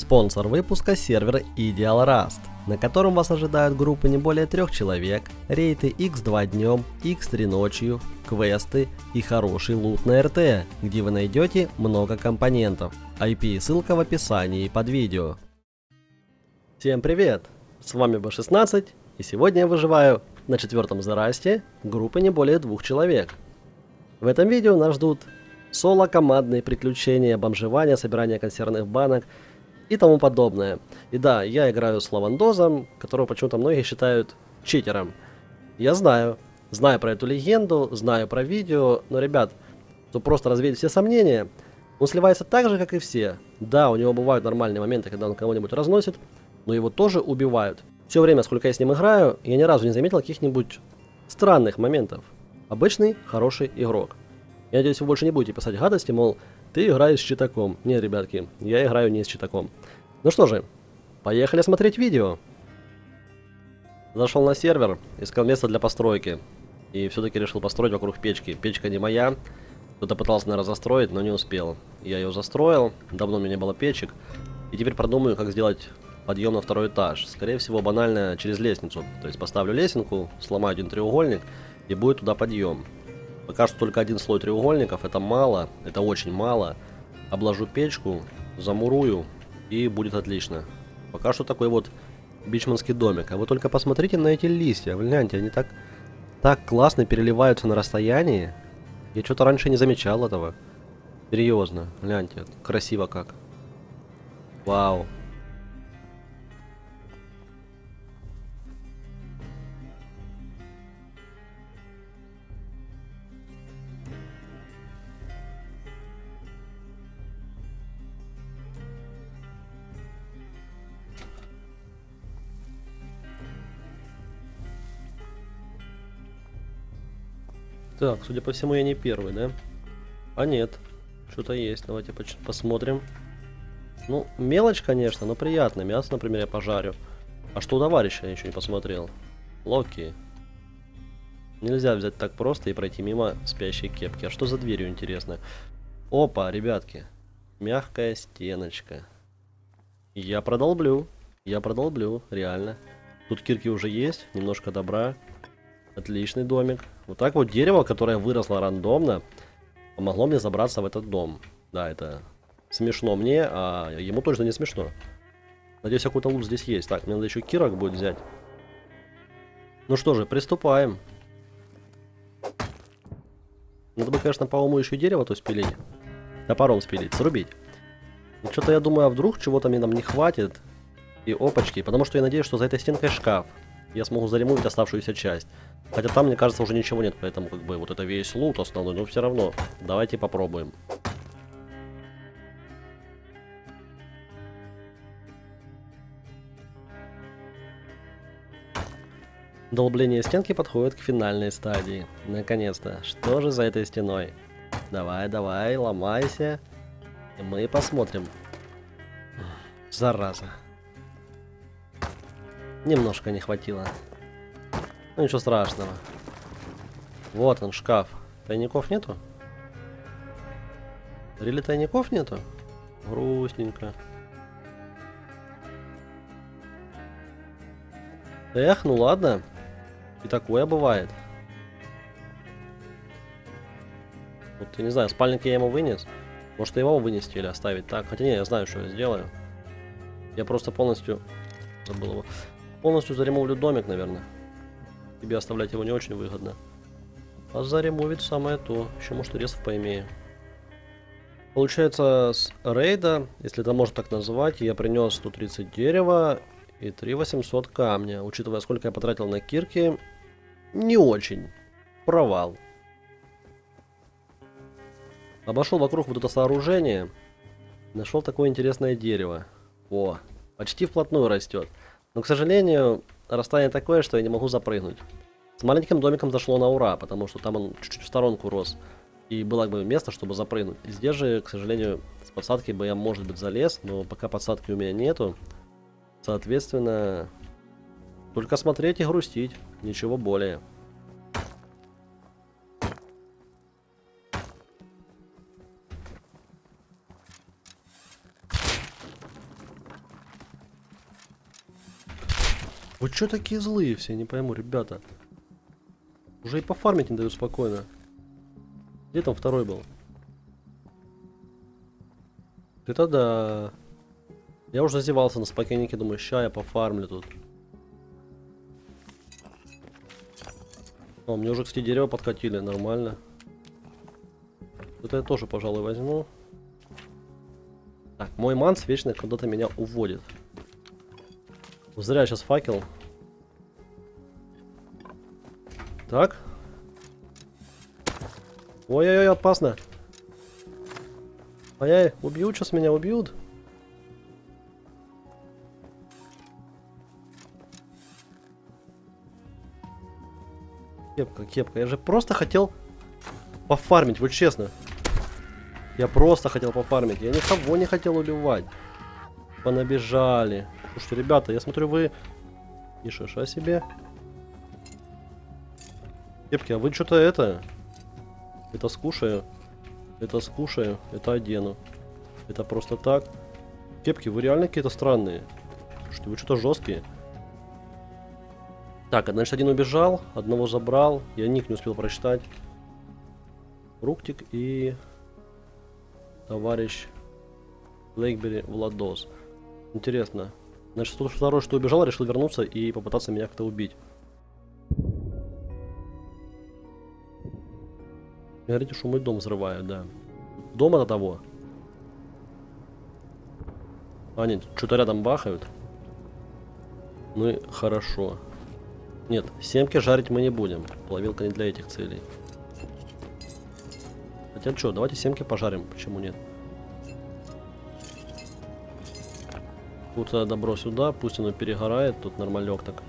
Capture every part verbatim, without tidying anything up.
Спонсор выпуска — сервер Ideal Rust, на котором вас ожидают группы не более трех человек, рейты икс два днем, икс три ночью, квесты и хороший лут на эр тэ, где вы найдете много компонентов. ай пи ссылка в описании под видео. Всем привет! С вами бэ шестнадцать, и сегодня я выживаю на четвертом зарасте группы не более двух человек. В этом видео нас ждут соло-командные приключения, бомжевание, собирание консервных банок и тому подобное. И да, я играю с Лавандозом, которого почему-то многие считают читером. Я знаю, знаю про эту легенду, знаю про видео, но, ребят, чтобы просто развеять все сомнения, он сливается так же, как и все. Да, у него бывают нормальные моменты, когда он кого-нибудь разносит, но его тоже убивают. Все время, сколько я с ним играю, я ни разу не заметил каких-нибудь странных моментов. Обычный, хороший игрок. Я надеюсь, вы больше не будете писать гадости, мол, ты играешь с читаком. Нет, ребятки, я играю не с читаком. Ну что же, поехали смотреть видео. Зашел на сервер, искал место для постройки. И все-таки решил построить вокруг печки. Печка не моя. Кто-то пытался, наверное, застроить, но не успел. Я ее застроил, давно у меня не было печек. И теперь продумаю, как сделать подъем на второй этаж. Скорее всего, банально через лестницу. То есть поставлю лесенку, сломаю один треугольник, и будет туда подъем. Пока что только один слой треугольников, это мало, это очень мало. Обложу печку, замурую, и будет отлично. Пока что такой вот бичманский домик. А вы только посмотрите на эти листья, гляньте, они так, так классно переливаются на расстоянии. Я что-то раньше не замечал этого. Серьезно, гляньте, красиво как. Вау. Так, судя по всему, я не первый, да? А нет, что-то есть. Давайте посмотрим. Ну, мелочь, конечно, но приятно. Мясо, например, я пожарю. А что у товарища, я еще не посмотрел. Локи. Нельзя взять так просто и пройти мимо спящей кепки. А что за дверью, интересно? Опа, ребятки. Мягкая стеночка. Я продолблю. Я продолблю, реально. Тут кирки уже есть, немножко добра. Отличный домик. Вот так вот дерево, которое выросло рандомно, помогло мне забраться в этот дом. Да, это смешно мне, а ему точно не смешно. Надеюсь, какой-то лут здесь есть. Так, мне надо еще кирок будет взять. Ну что же, приступаем. Надо бы, конечно, по-моему, еще дерево то спилить. Топором спилить, срубить. Ну что-то я думаю, а вдруг чего-то мне нам не хватит. И опачки, потому что я надеюсь, что за этой стенкой шкаф. Я смогу заремонтить оставшуюся часть. Хотя там, мне кажется, уже ничего нет, поэтому как бы вот это весь лут основной, но все равно. Давайте попробуем. Долбление стенки подходит к финальной стадии. Наконец-то. Что же за этой стеной? Давай, давай, ломайся. И мы посмотрим. Зараза. Немножко не хватило. Ну ничего страшного. Вот он, шкаф. Тайников нету? Рели тайников нету? Грустненько. Эх, ну ладно. И такое бывает. Вот, я не знаю, спальник я ему вынес. Может, его вынести или оставить так? Хотя не, я знаю, что я сделаю. Я просто полностью... Забыл его. Полностью заремовлю домик, наверное. Тебе оставлять его не очень выгодно. А заремовить самое то. Еще, может, резов поимею. Получается, с рейда, если это можно так назвать, я принес сто тридцать дерева и три тысячи восемьсот камня. Учитывая, сколько я потратил на кирки, не очень. Провал. Обошел вокруг вот это сооружение. Нашел такое интересное дерево. О, почти вплотную растет. Но, к сожалению, расстояние такое, что я не могу запрыгнуть. С маленьким домиком зашло на ура, потому что там он чуть-чуть в сторонку рос. И было бы место, чтобы запрыгнуть. И здесь же, к сожалению, с подсадки бы я, может быть, залез, но пока подсадки у меня нету. Соответственно, только смотреть и грустить. Ничего более. Вы чё такие злые все, не пойму, ребята. Уже и пофармить не дают спокойно. Где там второй был? Это да. Я уже зазевался на спокойнике, думаю, ща я пофармлю тут. О, мне уже, кстати, дерево подкатили, нормально. Это я тоже, пожалуй, возьму. Так, мой манс вечно куда-то меня уводит. Зря сейчас факел. Так. Ой-ой-ой, опасно. Ай-яй, убьют, сейчас меня убьют. Кепка, кепка. Я же просто хотел пофармить, вот честно. Я просто хотел пофармить. Я никого не хотел убивать. Понабежали. Слушайте, ребята, я смотрю, вы не шиша себе. Кепки, а вы что-то это... Это скушаю. Это скушаю. Это одену. Это просто так. Кепки, вы реально какие-то странные. Слушайте, вы что-то жесткие. Так, значит, один убежал, одного забрал. Я ник не успел прочитать. Руктик и... Товарищ Блейкбери Владос. Интересно. Значит, тот второй, что убежал, решил вернуться и попытаться меня как-то убить. Говорите, что мой дом взрывают, да. Дом это того. А, нет, что-то рядом бахают. Ну и хорошо. Нет, семки жарить мы не будем. Плавилка не для этих целей. Хотя что, давайте семки пожарим, почему нет? Тут добро сюда, пусть оно перегорает, тут нормалек так.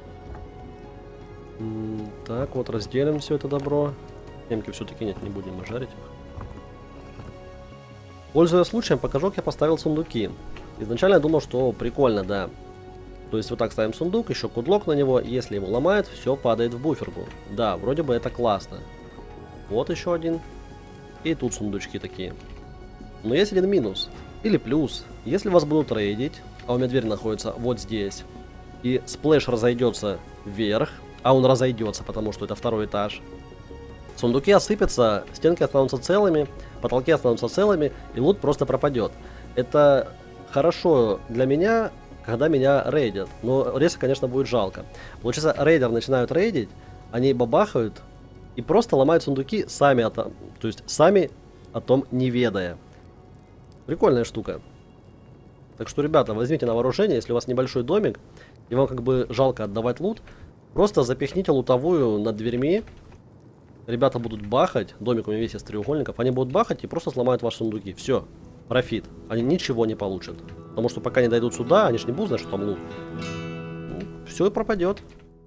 М -м так, вот разделим все это добро. Семки все-таки нет, не будем мы жарить их. Пользуясь случаем, покажу, как я поставил сундуки. Изначально я думал, что прикольно, да. То есть вот так ставим сундук, еще кудлок на него, и если его ломает, все падает в буферку. Да, вроде бы это классно. Вот еще один. И тут сундучки такие. Но есть один минус. Или плюс. Если вас будут рейдить, а у меня дверь находится вот здесь, и сплэш разойдется вверх, а он разойдется, потому что это второй этаж, сундуки осыпятся, стенки останутся целыми, потолки останутся целыми, и лут просто пропадет. Это хорошо для меня, когда меня рейдят. Но резко, конечно, будет жалко. Получается, рейдер начинают рейдить, они бабахают и просто ломают сундуки сами о том, то есть сами о том не ведая. Прикольная штука. Так что, ребята, возьмите на вооружение, если у вас небольшой домик, и вам как бы жалко отдавать лут, просто запихните лутовую над дверьми. Ребята будут бахать, домик у меня весь из треугольников, они будут бахать и просто сломают ваши сундуки. Все, профит. Они ничего не получат. Потому что пока не дойдут сюда, они же не будут знать, что там лут. Ну, все и пропадет.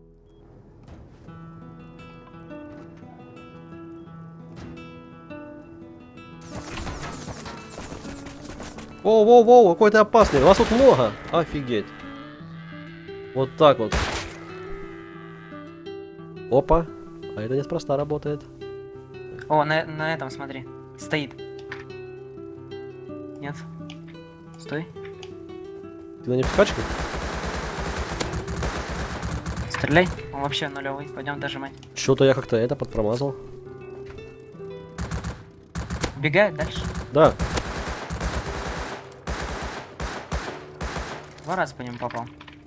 Воу-воу-воу, какой ты опасный. У вас тут много. Офигеть. Вот так вот. Опа. А это неспроста работает. О, на, на этом смотри. Стоит. Нет. Стой. Ты на невкачке? Стреляй. Он вообще нулевый. Пойдем дожимать. Что-то я как-то это подпромазал. Убегает дальше. Да. Два раза по нему попал.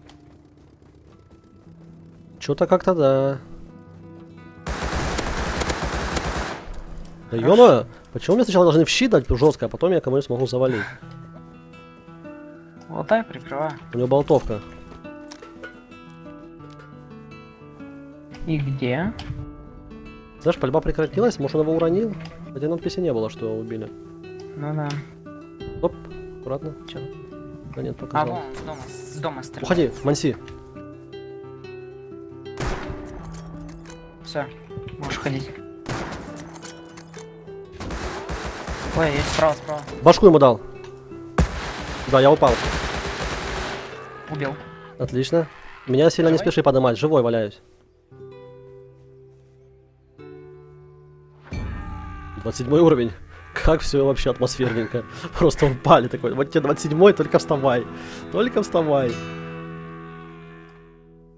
Что-то как-то да. Да ё-моё, почему мне сначала должны в щит дать жестко, а потом я кому-нибудь смогу завалить? Лотай, прикрываю. У него болтовка. И где? Знаешь, пальба прекратилась, может он его уронил? Хотя надписи не было, что его убили. Ну да. Оп, аккуратно. Чё? Да нет, А показал. вон, с дома, с дома стреляет. Уходи, Манси. Все, можешь ходить. Ой, есть справа, справа. Башку ему дал. Да, я упал. Убил. Отлично. Меня сильно Живой? не спеши поднимать, живой валяюсь. двадцать седьмой уровень. Как все вообще атмосферненько. Просто упали такой. Вот тебе двадцать седьмой, только вставай. Только вставай.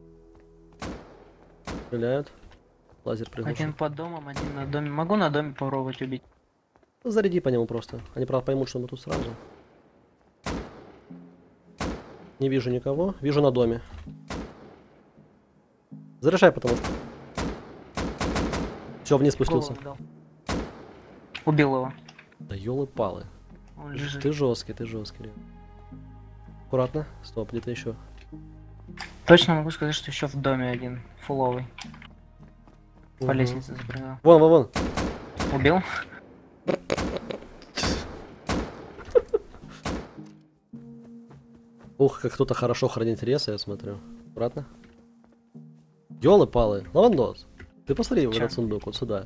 Стреляют. Лазер приглушен. Один под домом, один на доме. Могу на доме попробовать убить? Заряди по нему просто. Они, правда, поймут, что мы тут сразу. Не вижу никого. Вижу на доме. Заряжай, потому что... Все, вниз спустился. Убил его. Да ёлы-палы. Он лежит. Ты жесткий, ты жесткий. Аккуратно. Стоп, где-то еще. Точно могу сказать, что еще в доме один. Фуловый. По Угу. лестнице запрыгнул. Вон, вон, вон. Убил? Ух, как кто-то хорошо хранит ресы, я смотрю. Аккуратно. Ёлы-палы. Лавандос. Ты посмотри в Чё? этот сундук, вот сюда.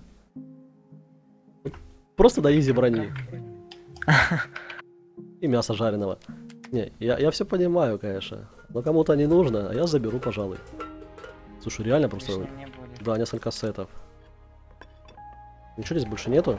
Просто до изи брони. И мясо жареного. Не, я, я все понимаю, конечно. Но кому-то не нужно, а я заберу, пожалуй. Слушай, реально просто... Лишнего не будет. Да, несколько сетов. Ничего здесь больше нету?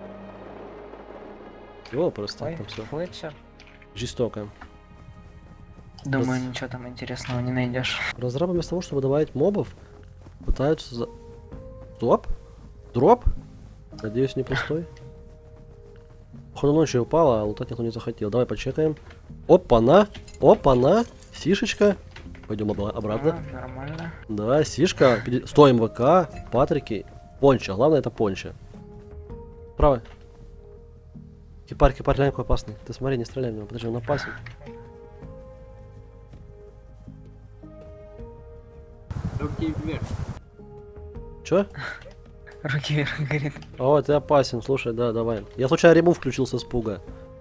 Его просто Ой, там все. Флетчер. Жестоко. Думаю, Раз- ничего там интересного не найдешь. Разрабы вместо того, чтобы добавить мобов, пытаются за... Стоп? Дроп? Надеюсь, не пустой. Походу ночью упала, а лутать никто не захотел. Давай почекаем. Опа-на! Опа-на! Сишечка. Пойдем обла- обратно. А, нормально. Да, сишка. пяти- сто МВК, патрики, понча. Главное это понча. Право. Кипарь, кипарь, глянь, какой опасный. Ты смотри, не стреляй в него. Подожди, он опасен. Руки вверх. Чё? Руки вверх, говорит. О, ты опасен, слушай, да, давай. Я случайно ремув включил с испуга.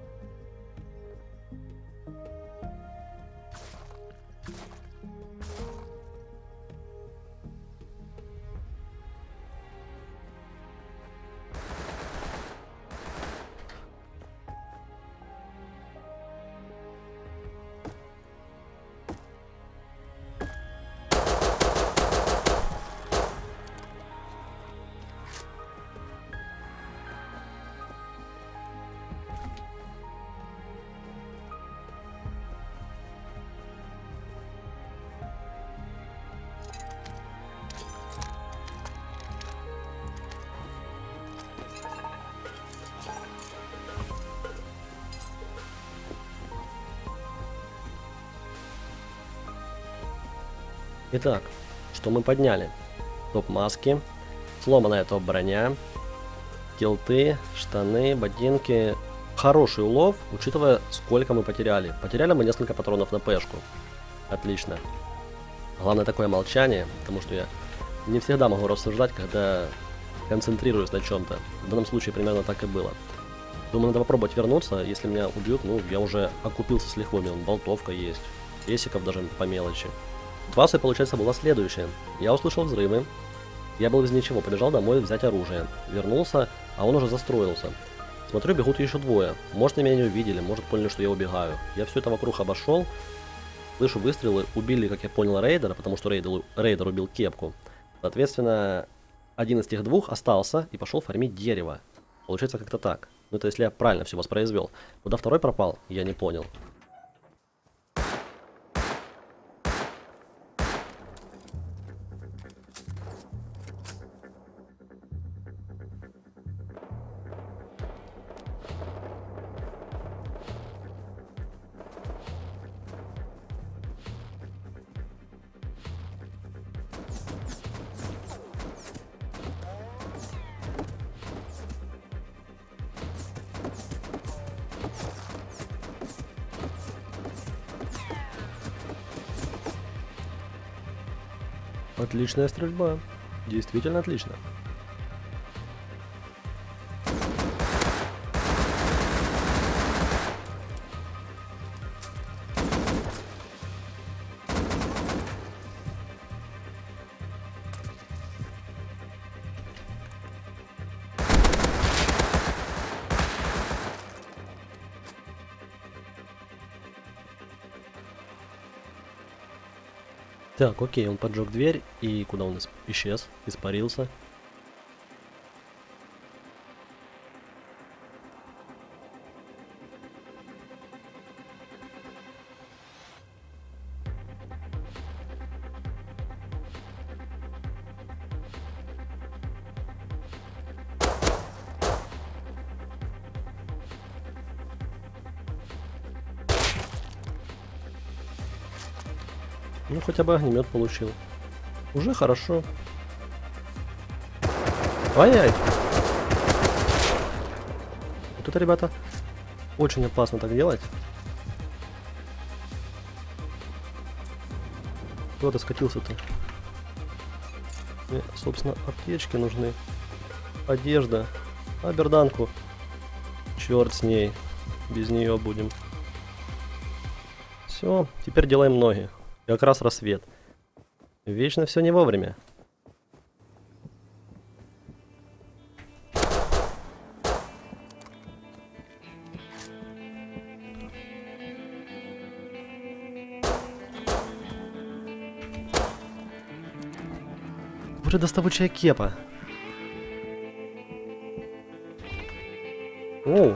Итак, что мы подняли? Топ-маски, сломанная топ-броня, килты, штаны, ботинки. Хороший улов, учитывая, сколько мы потеряли. Потеряли мы несколько патронов на пешку. Отлично. Главное такое молчание, потому что я не всегда могу рассуждать, когда концентрируюсь на чем-то. В данном случае примерно так и было. Думаю, надо попробовать вернуться. Если меня убьют, ну, я уже окупился с лихвой. У меня болтовка есть, песиков даже по мелочи. Ситуация, получается, была следующая. Я услышал взрывы. Я был без ничего, побежал домой взять оружие. Вернулся, а он уже застроился. Смотрю, бегут еще двое. Может, меня не увидели, может, поняли, что я убегаю. Я все это вокруг обошел. Слышу выстрелы, убили, как я понял, рейдера, потому что рейдер, рейдер убил кепку. Соответственно, один из тех двух остался и пошел фармить дерево. Получается как-то так. Ну, это если я правильно все воспроизвел. Куда второй пропал, я не понял. Отличная стрельба. Действительно отлично. Так, окей, он поджег дверь, и куда он исчез, испарился. Ну, хотя бы огнемет получил. Уже хорошо. Ай-яй! Вот это, ребята, очень опасно так делать. Куда ты скатился-то? Мне, собственно, аптечки нужны. Одежда. А берданку? Черт с ней. Без нее будем. Все, теперь делаем ноги. Как раз рассвет. Вечно все не вовремя. Уже доставучая кепа. Оу.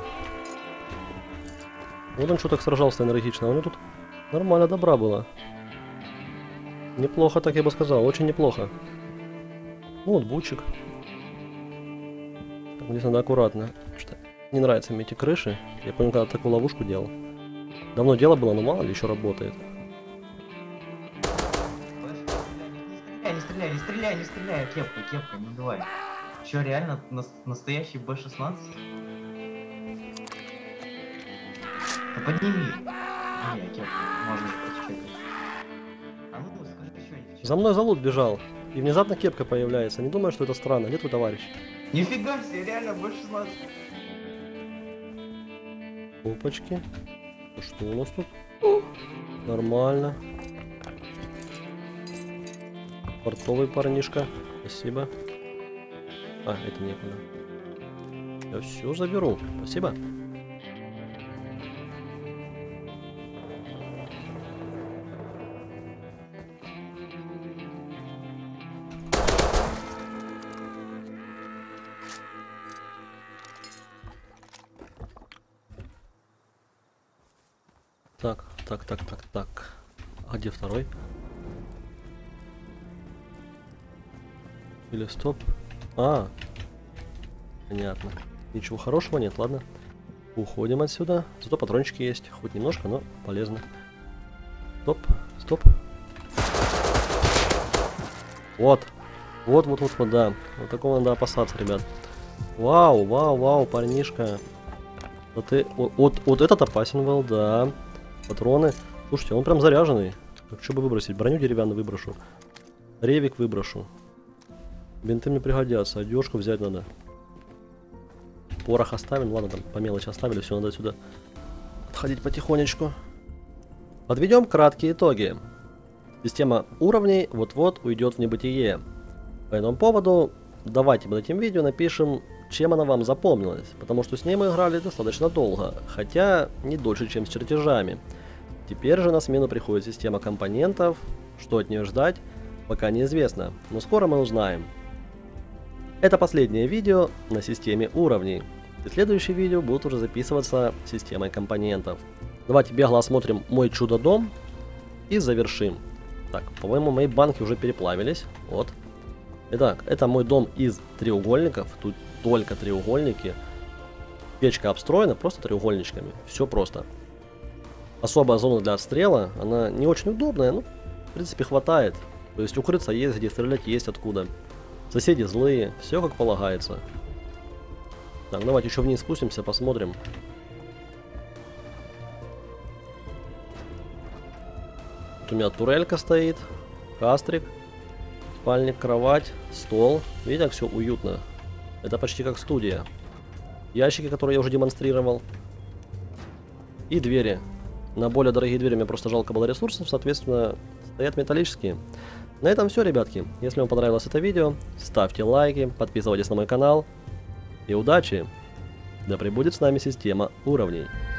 Вот он что так сражался энергично. У него тут нормально добра было. Неплохо, так я бы сказал. Очень неплохо. Ну, вот бучик. Так, здесь надо аккуратно. Что не нравятся мне эти крыши. Я помню, когда такую ловушку делал. Давно дело было, но мало ли еще работает. Не стреляй, не стреляй, не стреляй, кепка, кепка, не давай. Че, реально нас, настоящий бэ шестнадцать? Да подними. Не, кепка, можно почекать. А ну, скажи что-нибудь. За мной залут бежал. И внезапно кепка появляется. Не думаю, что это странно. Где твой товарищ? Нифига себе, реально бэ шестнадцать. Опачки. Что у нас тут? Нормально. Портовый парнишка. Спасибо. А, это некуда. Я все заберу. Спасибо. Так, так, так, так, так. А где второй? Или стоп? А, понятно. Ничего хорошего нет, ладно. Уходим отсюда. Зато патрончики есть. Хоть немножко, но полезно. Стоп, стоп. Вот. Вот, вот, вот, вот, да. Вот такого надо опасаться, ребят. Вау, вау, вау, парнишка. Вот, ты, вот, вот, вот этот опасен был, да. Патроны. Слушайте, он прям заряженный. Так, что бы выбросить? Броню деревянную выброшу. Ревик выброшу. Бинты мне пригодятся. Одежку взять надо. Порох оставим. Ладно, там по мелочи оставили. Все, надо сюда отходить потихонечку. Подведем краткие итоги. Система уровней вот-вот уйдет в небытие. По этому поводу давайте под этим видео напишем, чем она вам запомнилась. Потому что с ней мы играли достаточно долго. Хотя не дольше, чем с чертежами. Теперь же на смену приходит система компонентов. Что от нее ждать, пока неизвестно. Но скоро мы узнаем. Это последнее видео на системе уровней. И следующие видео будут уже записываться системой компонентов. Давайте бегло осмотрим мой чудо-дом и завершим. Так, по-моему, мои банки уже переплавились. Вот. Итак, это мой дом из треугольников. Тут только треугольники. Печка обстроена просто треугольничками. Все просто. Особая зона для отстрела. Она не очень удобная, но в принципе хватает. То есть укрыться есть где, стрелять есть откуда. Соседи злые, все как полагается. Так, давайте еще вниз спустимся, посмотрим. Тут у меня турелька стоит, кастрик, спальник, кровать, стол. Видите, как все уютно. Это почти как студия. Ящики, которые я уже демонстрировал. И двери. На более дорогие двери мне просто жалко было ресурсов, соответственно, стоят металлические. На этом все, ребятки. Если вам понравилось это видео, ставьте лайки, подписывайтесь на мой канал. И удачи! Да пребудет с нами система уровней.